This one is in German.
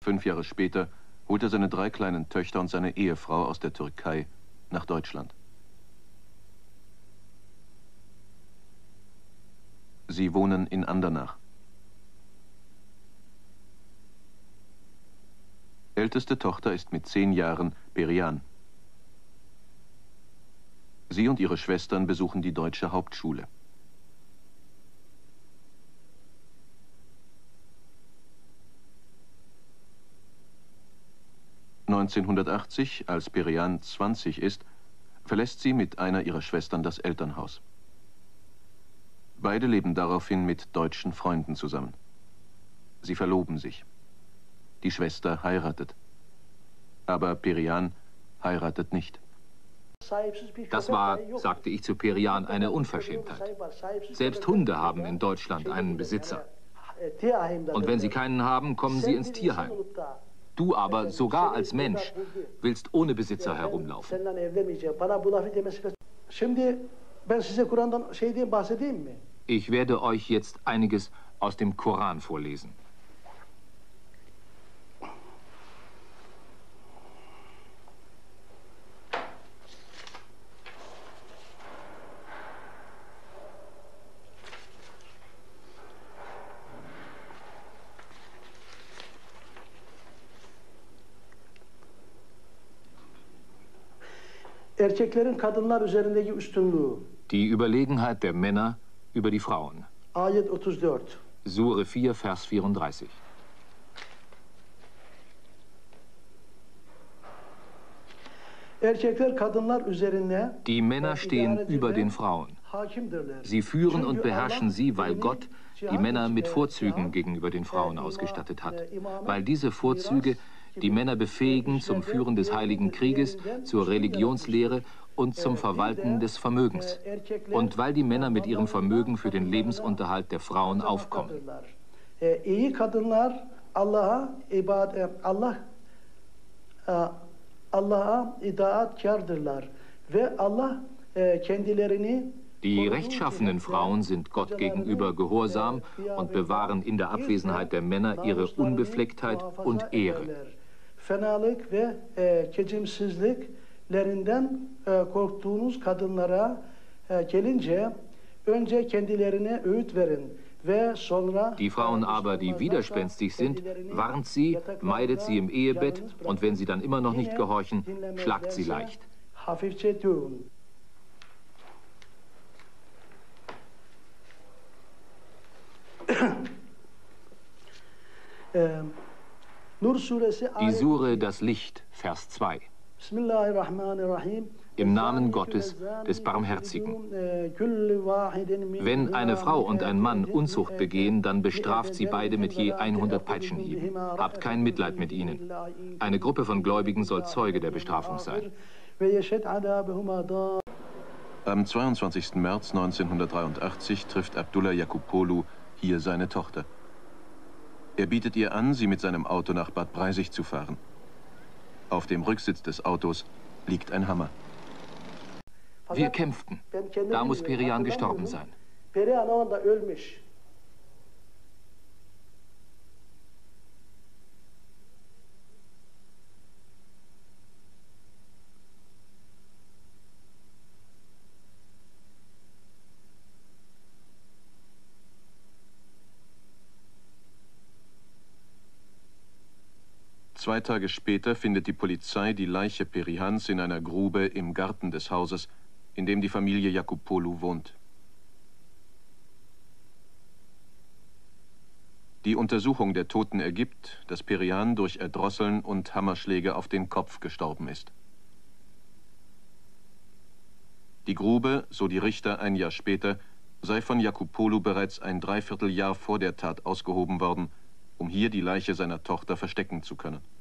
5 Jahre später holt er seine 3 kleinen Töchter und seine Ehefrau aus der Türkei nach Deutschland. Sie wohnen in Andernach. Älteste Tochter ist mit 10 Jahren Perihan. Sie und ihre Schwestern besuchen die deutsche Hauptschule. (1980), als Perihan 20 ist, verlässt sie mit einer ihrer Schwestern das Elternhaus. Beide leben daraufhin mit deutschen Freunden zusammen. Sie verloben sich. Die Schwester heiratet. Aber Perihan heiratet nicht. Das war, sagte ich zu Perihan, eine Unverschämtheit. Selbst Hunde haben in Deutschland einen Besitzer. Und wenn sie keinen haben, kommen sie ins Tierheim. Du aber, sogar als Mensch, willst ohne Besitzer herumlaufen. Ich werde euch jetzt einiges aus dem Koran vorlesen. Erkeklerin kadınlar üzerindeki üstünlüğü. Die Überlegenheit der Männer über die Frauen. Ayet 34. Sure 4, Vers 34. Erkekler kadınlar üzerine. Die Männer stehen über den Frauen. Sie führen und beherrschen sie, weil Gott die Männer mit Vorzügen gegenüber den Frauen ausgestattet hat. Weil diese Vorzüge die Männer befähigen zum Führen des Heiligen Krieges, zur Religionslehre und zum Verwalten des Vermögens. Und weil die Männer mit ihrem Vermögen für den Lebensunterhalt der Frauen aufkommen. İyi kadınlar Allah'a itaatkârdırlar ve Allah kendilerini. Die rechtschaffenen Frauen sind Gott gegenüber gehorsam und bewahren in der Abwesenheit der Männer ihre Unbeflecktheit und Ehre. Fenalık ve geçimsizliklerinden korktuğunuz kadınlara gelince önce kendilerine öğüt verin ve sonra. Die Frauen aber, die widerspenstig sind, warnt sie, meidet sie im Ehebett und wenn sie dann immer noch nicht gehorchen, schlagt sie leicht. Hafifçe dövün. Die Sure Das Licht, Vers 2. Im Namen Gottes, des Barmherzigen. Wenn eine Frau und ein Mann Unzucht begehen, dann bestraft sie beide mit je 100 Peitschenhieben. Habt kein Mitleid mit ihnen. Eine Gruppe von Gläubigen soll Zeuge der Bestrafung sein. Am 22. März 1983 trifft Abdullah Yaquboglu hier seine Tochter. Er bietet ihr an, sie mit seinem Auto nach Bad Breisig zu fahren. Auf dem Rücksitz des Autos liegt ein Hammer. Wir kämpften. Da muss Perihan gestorben sein. Zwei Tage später findet die Polizei die Leiche Perihans in einer Grube im Garten des Hauses, in dem die Familie Yaquboglu wohnt. Die Untersuchung der Toten ergibt, dass Perihan durch Erdrosseln und Hammerschläge auf den Kopf gestorben ist. Die Grube, so die Richter ein Jahr später, sei von Yaquboglu bereits ein Dreivierteljahr vor der Tat ausgehoben worden, um hier die Leiche seiner Tochter verstecken zu können.